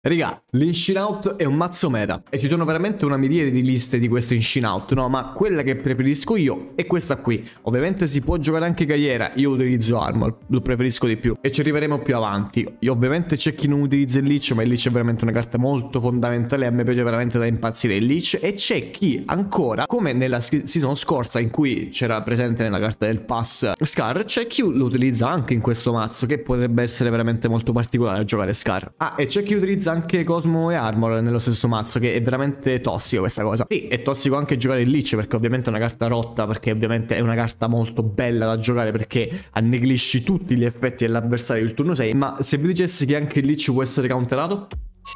Raga, l'Inshin Out è un mazzo meta e ci sono veramente una miriade di liste di questo Inshin Out, no? Ma quella che preferisco io è questa qui. Ovviamente si può giocare anche Gaiera, io utilizzo Armor, lo preferisco di più e ci arriveremo più avanti. Io ovviamente c'è chi non utilizza il Leech, ma il Leech è veramente una carta molto fondamentale, a me piace veramente da impazzire il Leech, e c'è chi ancora, come nella season scorsa in cui c'era presente nella carta del pass Scar, c'è chi lo utilizza anche in questo mazzo, che potrebbe essere veramente molto particolare a giocare Scar. Ah, e c'è chi utilizza anche Cosmo e Armor nello stesso mazzo, che è veramente tossico questa cosa. Sì, è tossico anche giocare il Leech, perché ovviamente è una carta rotta, perché ovviamente è una carta molto bella da giocare, perché anneglisci tutti gli effetti dell'avversario il turno 6. Ma se vi dicessi che anche il Leech può essere counterato?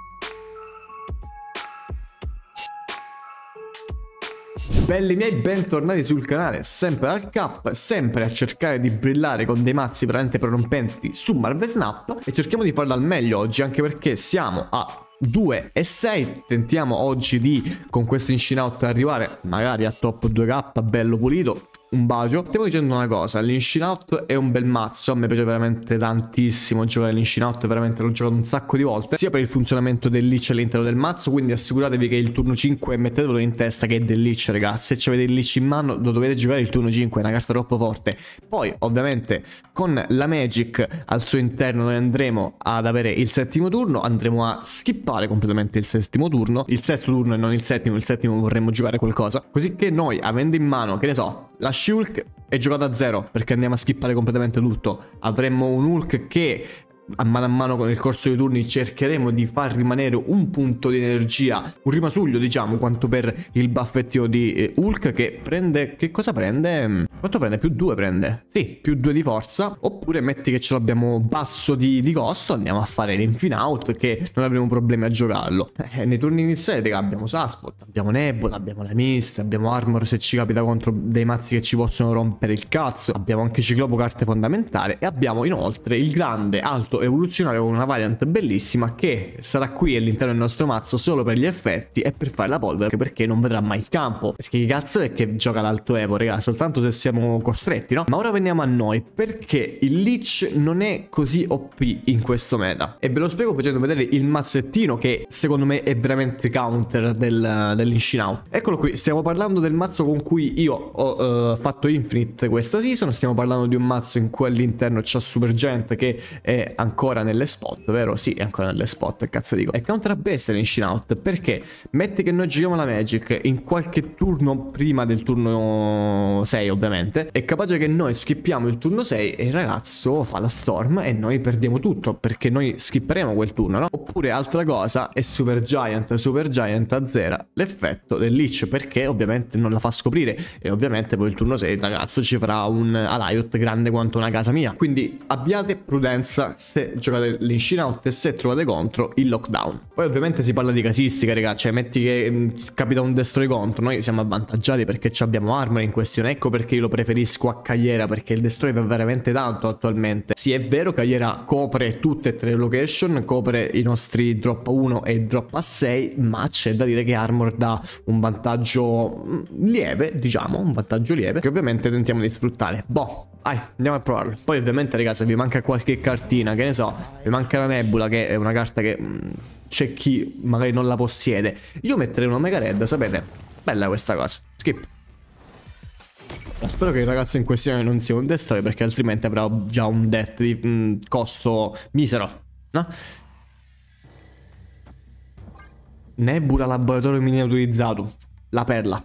Belli miei, bentornati sul canale, sempre al cap, sempre a cercare di brillare con dei mazzi veramente prorompenti su Marvel Snap, e cerchiamo di farlo al meglio oggi, anche perché siamo a 2,6. Tentiamo oggi di, con questo Inshin Out, arrivare magari a top 2k bello pulito. Un bacio. Stiamo dicendo una cosa, l'Inshin Out è un bel mazzo, a me piace veramente tantissimo giocare l'Inshin Out, veramente l'ho giocato un sacco di volte, sia per il funzionamento del Leech all'interno del mazzo, quindi assicuratevi che il turno 5 mettetelo in testa che è del Leech, ragazzi. Se avete il Leech in mano lo dovete giocare il turno 5, è una carta troppo forte. Poi ovviamente con la Magic al suo interno noi andremo ad avere il settimo turno, andremo a skippare completamente il settimo turno, il sesto turno e non il settimo vorremmo giocare qualcosa, così che noi, avendo in mano, che ne so, la Shulk è giocata a 0 perché andiamo a skippare completamente tutto. Avremmo un Hulk che a mano con il corso dei turni cercheremo di far rimanere un punto di energia, un rimasuglio diciamo, quanto per il buffettio di Hulk, che prende, che cosa prende? Quanto prende? Più 2 prende? Sì, più 2 di forza. Oppure metti che ce l'abbiamo basso di costo, andiamo a fare l'Infin Out, che non avremo problemi a giocarlo. Nei turni iniziali raga, abbiamo Saspot, abbiamo Nebula, abbiamo la Mist, abbiamo Armor se ci capita contro dei mazzi che ci possono rompere il cazzo, abbiamo anche Ciclopo, carte fondamentali, e abbiamo inoltre il grande alto evoluzionario con una variant bellissima che sarà qui all'interno del nostro mazzo solo per gli effetti e per fare la polvere, perché non vedrà mai il campo, perché che cazzo è che gioca l'alto evo, raga, soltanto se siamo costretti, no? Ma ora veniamo a noi, perché il Leech non è così OP in questo meta, e ve lo spiego facendo vedere il mazzettino che secondo me è veramente counter dell'Inshin Out. Eccolo qui, stiamo parlando del mazzo con cui io ho fatto Infinite questa season, stiamo parlando di un mazzo in cui all'interno c'è Super Giant che è ancora nelle spot, vero? Sì, è ancora nelle spot, cazzo dico. È counter a bestia l'Inshin Out, perché metti che noi giochiamo la Magic in qualche turno prima del turno 6 ovviamente, è capace che noi skippiamo il turno 6 e il ragazzo fa la Storm e noi perdiamo tutto, perché noi skipperemo quel turno, no? Oppure altra cosa è Super Giant azzera l'effetto del Leech, perché ovviamente non la fa scoprire, e ovviamente poi il turno 6 il ragazzo ci farà un Alliot grande quanto una casa mia. Quindi abbiate prudenza se giocate l'Inshin Out e se trovate contro il lockdown. Poi ovviamente si parla di casistica, raga, cioè metti che capita un destroy contro, noi siamo avvantaggiati perché abbiamo Armor in questione. Ecco perché io lo preferisco a Gaiera, perché il destroy va veramente tanto attualmente. Sì, è vero, Gaiera copre tutte e tre le location, copre i nostri drop a 1 e drop a 6, ma c'è da dire che Armor dà un vantaggio lieve, diciamo, un vantaggio lieve, che ovviamente tentiamo di sfruttare. Boh, vai, andiamo a provarlo. Poi ovviamente raga, se vi manca qualche cartina, che ne so, vi manca la Nebula, che è una carta che c'è chi magari non la possiede, io metterei una Mega Red, sapete? Bella questa cosa. Skip. Spero che il ragazzo in questione non sia un destroy, perché altrimenti avrà già un death di costo misero, no? Nebula, laboratorio miniaturizzato, la perla.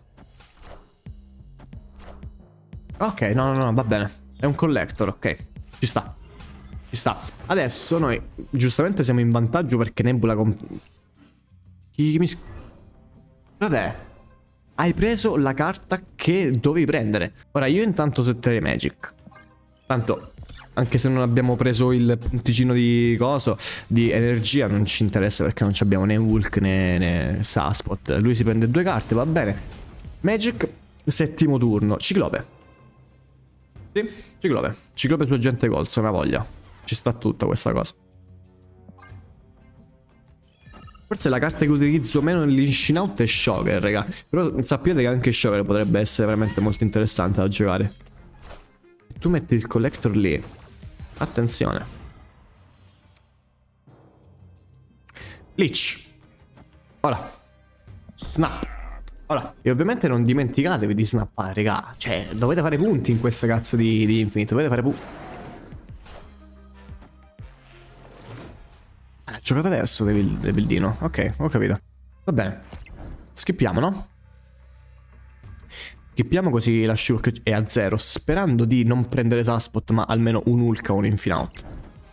Ok, no, va bene. È un collector, ok. Ci sta. Ci sta. Adesso noi giustamente siamo in vantaggio perché Nebula Chi mi... Vabbè. Hai preso la carta che dovevi prendere. Ora io intanto setterei Magic. Tanto, anche se non abbiamo preso il punticino di coso, di energia, non ci interessa perché non abbiamo né Hulk né Saspot. Lui si prende 2 carte, va bene. Magic, settimo turno. Ciclope. Sì, Ciclope. Ciclope su agente Colso, una voglia. Ci sta tutta questa cosa. Forse la carta che utilizzo meno nell'Inshin Out è Shocker, raga. Però sappiate che anche Shocker potrebbe essere veramente molto interessante da giocare. Tu metti il collector lì. Attenzione. Lich. Ora. Snap. Ora. E ovviamente non dimenticatevi di snappare, raga. Cioè, dovete fare punti in questa cazzo di Infinite. Dovete fare punti. Giocate adesso, Devildino. Ok, ho capito. Va bene. Skippiamo, no? Skippiamo così la Shulk è a 0. Sperando di non prendere Saspot, ma almeno un Hulk o un Infinout.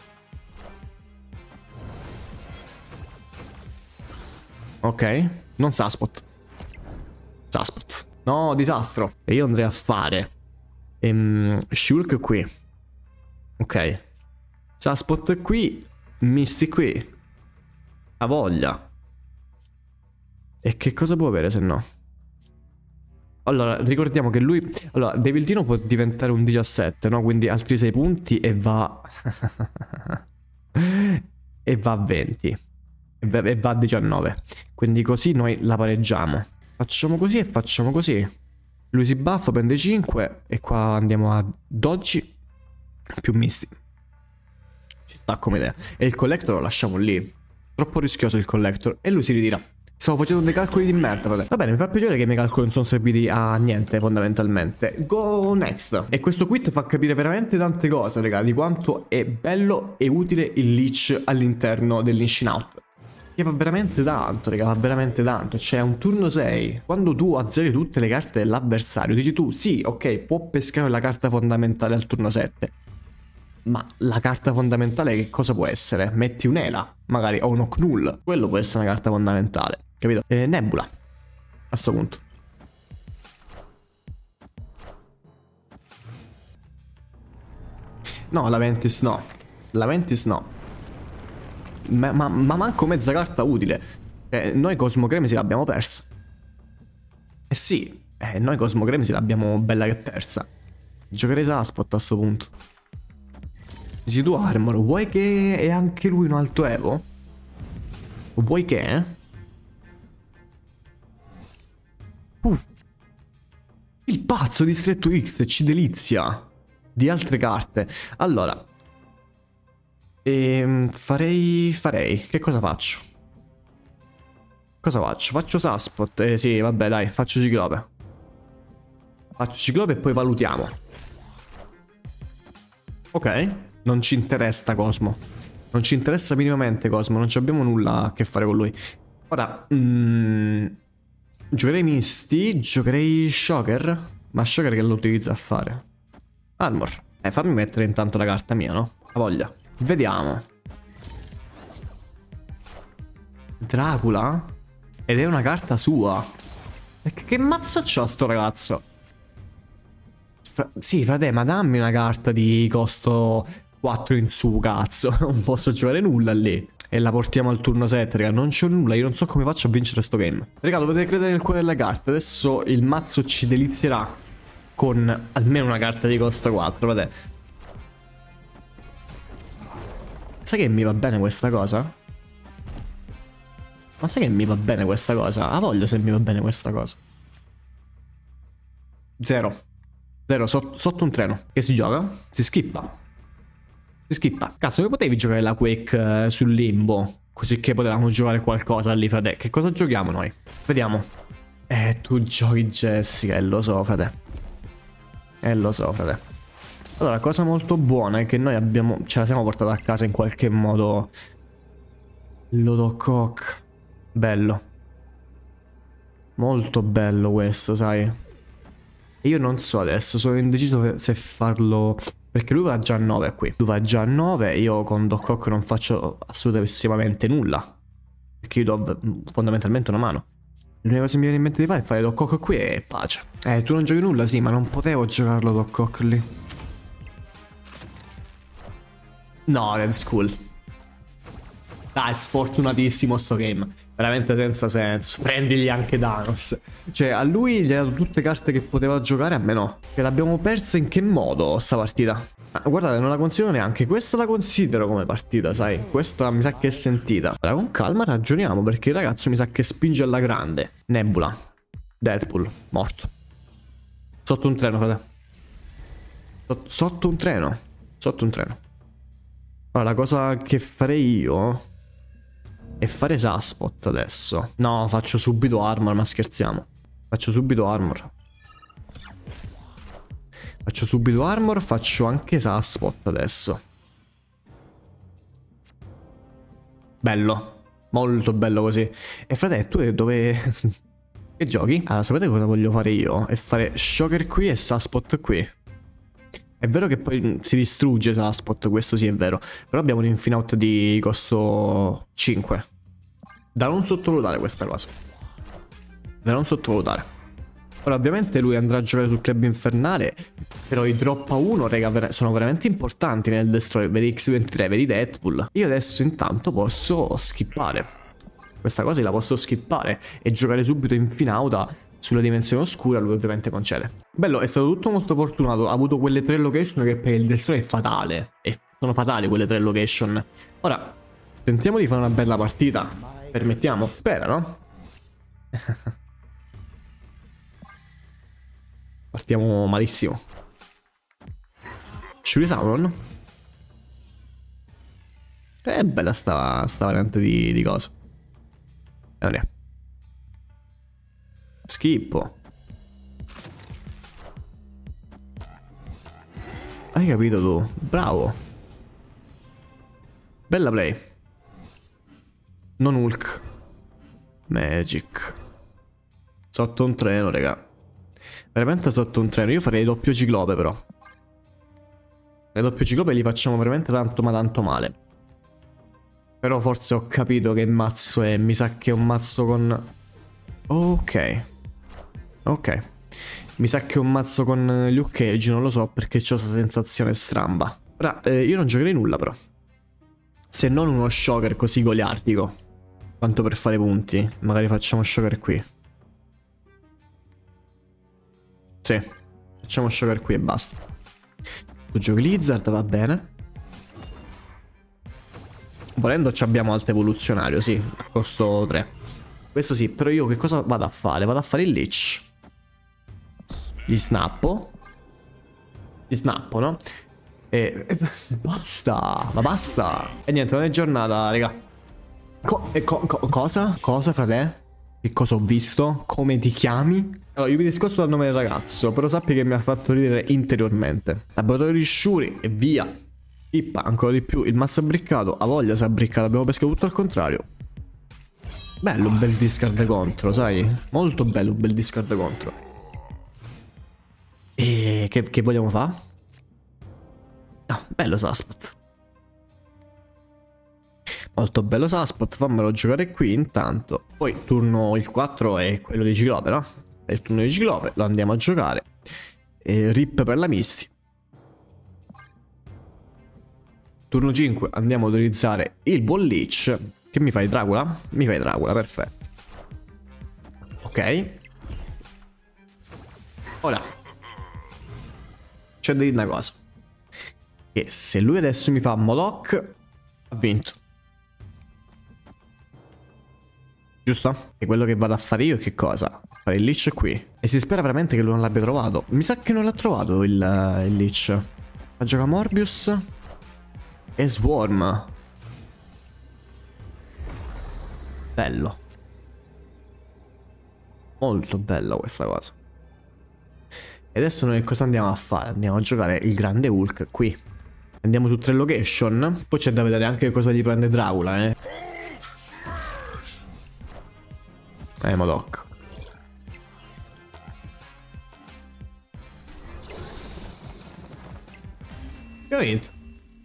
Ok. Non Saspot. Saspot. No, disastro. E io andrei a fare Shulk qui. Ok. Saspot qui. Misty qui. Ha voglia. E che cosa può avere se no? Allora, ricordiamo che lui... Allora, Devildino può diventare un 17, no? Quindi altri 6 punti e va... e va a 20. E va a 19. Quindi così noi la pareggiamo. Facciamo così e facciamo così. Lui si buffa, prende 5. E qua andiamo a Dodgy più Misty. Ci sta come idea. E il collector lo lasciamo lì. Troppo rischioso il collector. E lui si ritira. Stavo facendo dei calcoli di merda, frate. Va bene, mi fa piacere che i miei calcoli non sono serviti a niente, fondamentalmente. Go next. E questo quit fa capire veramente tante cose, raga, di quanto è bello e utile il Lich all'interno dell'Inshinout. Che va veramente tanto, raga, va veramente tanto. Cioè, un turno 6, quando tu azzeri tutte le carte dell'avversario, dici tu, sì, ok, può pescare la carta fondamentale al turno 7. Ma la carta fondamentale che cosa può essere? Metti un'Ela, magari, o uno Knull. Quello può essere una carta fondamentale, capito? Nebula, a sto punto. No, la Ventis no. La Ventis no. Ma manco mezza carta utile. Noi Cosmocremisi l'abbiamo persa. Eh sì, noi Cosmocremisi l'abbiamo bella che persa. Giocherei Saspot a sto punto. Dici tu Armor, vuoi che è anche lui un alto Evo? Vuoi che? Il pazzo di Stretto X ci delizia di altre carte. Allora, farei. Che cosa faccio? Cosa faccio? Faccio Saspot. Sì, vabbè, dai, faccio Ciclope. Faccio Ciclope e poi valutiamo. Ok. Non ci interessa Cosmo. Non ci interessa minimamente Cosmo. Non abbiamo nulla a che fare con lui. Ora, giocherei Misty. Giocherei Shocker. Ma Shocker che lo utilizza a fare? Armor. Fammi mettere intanto la carta mia, no? La voglia. Vediamo. Dracula? Ed è una carta sua. E che mazzo c'ha sto ragazzo? Sì, frate, ma dammi una carta di costo 4 in su, cazzo. Non posso giocare nulla lì. E la portiamo al turno 7, raga. Non c'ho nulla, io non so come faccio a vincere sto game. Raga, dovete credere nel cuore delle carte. Adesso il mazzo ci delizierà con almeno una carta di costo 4, frate. Sai che mi va bene questa cosa? Ma sai che mi va bene questa cosa? Ha voglia se mi va bene questa cosa. 0. Sotto un treno. Che si gioca? Si skippa. Si skippa. Cazzo, come potevi giocare la Quake sul limbo? Così che potevamo giocare qualcosa lì, frate. Che cosa giochiamo noi? Vediamo. Tu giochi Jessica, lo so, frate. Lo so, frate. Allora, cosa molto buona è che noi abbiamo... ce la siamo portata a casa in qualche modo. Lodocock. Bello. Molto bello questo, sai. E io non so adesso, sono indeciso se farlo... Perché lui va già a 9 qui. Lui va già a 9, io con Docock non faccio assolutamente nulla. Perché io do fondamentalmente una mano. L'unica cosa che mi viene in mente di fare è fare Docock qui e pace. Tu non giochi nulla, sì, ma non potevo giocarlo Docock lì. No, Red Skull. Dai, sfortunatissimo sto game. Veramente senza senso. Prendigli anche Thanos. Cioè, a lui gli ha dato tutte carte che poteva giocare, a me no. E l'abbiamo persa in che modo sta partita? Guardate, non la considero neanche. Questa la considero come partita, sai. Questa mi sa che è sentita. Allora, con calma ragioniamo, perché il ragazzo mi sa che spinge alla grande. Nebula. Deadpool. Morto. Sotto un treno, frate. Sotto un treno. Sotto un treno. Allora, la cosa che farei io... e fare Saspot adesso. No, faccio subito armor, ma scherziamo. Faccio subito armor. Faccio subito armor, faccio anche Saspot adesso. Bello. Molto bello così. E frate, tu dove... che giochi? Allora, sapete cosa voglio fare io? È fare Shocker qui e Saspot qui. È vero che poi si distrugge Saspot, questo sì è vero. Però abbiamo un infinout di costo 5. Da non sottovalutare questa cosa. Da non sottovalutare. Ora ovviamente lui andrà a giocare sul club infernale. Però i drop a 1, raga, sono veramente importanti nel destroyer. Vedi X23, vedi Deadpool. Io adesso intanto posso skippare. Questa cosa la posso skippare e giocare subito Infinauta sulla dimensione oscura. Lui ovviamente concede. Bello, è stato tutto molto fortunato. Ha avuto quelle 3 location che per il destroyer è fatale. E sono fatali quelle 3 location. Ora, tentiamo di fare una bella partita. Permettiamo? Spera, no? Partiamo malissimo. Sauron. È bella sta variante di cosa. Non è. Schippo. Hai capito tu? Bravo. Bella play. Non Hulk. Magic. Sotto un treno, raga. Veramente sotto un treno. Io farei doppio ciclope però. Le doppio ciclope li facciamo veramente tanto ma tanto male. Però forse ho capito che mazzo è. Mi sa che è un mazzo con... Ok. Ok. Mi sa che è un mazzo con Luke Cage. Non lo so perché ho questa sensazione stramba. Ora, io non giocherei nulla però. Se non uno shocker così goliardico. Tanto per fare punti. Magari facciamo shocker qui. Sì. Facciamo shocker qui e basta. Tu giochi Lizard, va bene. Volendo abbiamo alto evoluzionario, sì. A costo 3. Questo sì, però io che cosa vado a fare? Vado a fare il Lich. Gli snappo. Gli snappo, no? E basta. Ma basta. E niente, non è giornata, raga. Cosa? Cosa, frate? Che cosa ho visto? Come ti chiami? Allora, io mi discosto dal nome del ragazzo, però sappi che mi ha fatto ridere interiormente. Laboratorio di Shuri e via. Pippa, ancora di più. Il mazzo abbriccato. Ha voglia si è abbriccato. Abbiamo pescato tutto al contrario. Bello un bel discard contro, sai? Molto bello un bel discard contro. E che vogliamo fare? No, bello Saspot. Molto bello Saspot, fammelo giocare qui intanto. Poi turno il 4 è quello di Ciclope, no? È il turno di Ciclope, lo andiamo a giocare. E rip per la Misty. Turno 5 andiamo ad utilizzare il buon Lich. Che mi fai, Dracula? Mi fai Dracula, perfetto. Ok. Ora c'è da dire una cosa. Che se lui adesso mi fa Moloch, ha vinto. Giusto? E quello che vado a fare io è che cosa? Fare il Lich qui. E si spera veramente che lui non l'abbia trovato. Mi sa che non l'ha trovato il Lich. Ha giocato Morbius e Swarm. Bello. Molto bello questa cosa. E adesso noi cosa andiamo a fare? Andiamo a giocare il grande Hulk qui. Andiamo su 3 location. Poi c'è da vedere anche cosa gli prende Dracula, Moloch. Che ho vinto.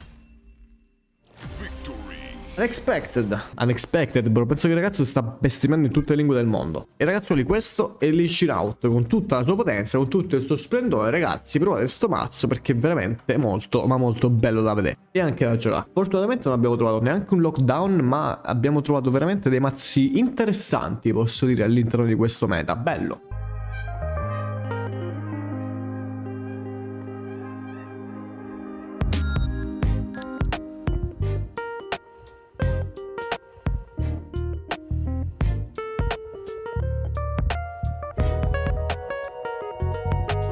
Unexpected, bro. Penso che il ragazzo sta bestemmiando in tutte le lingue del mondo. E ragazzuoli, questo è l'Inch Out con tutta la sua potenza, con tutto il suo splendore. Ragazzi, provate sto mazzo perché è veramente molto, ma molto bello da vedere. E anche da giocare. Fortunatamente non abbiamo trovato neanche un lockdown, ma abbiamo trovato veramente dei mazzi interessanti, posso dire, all'interno di questo meta. Bello.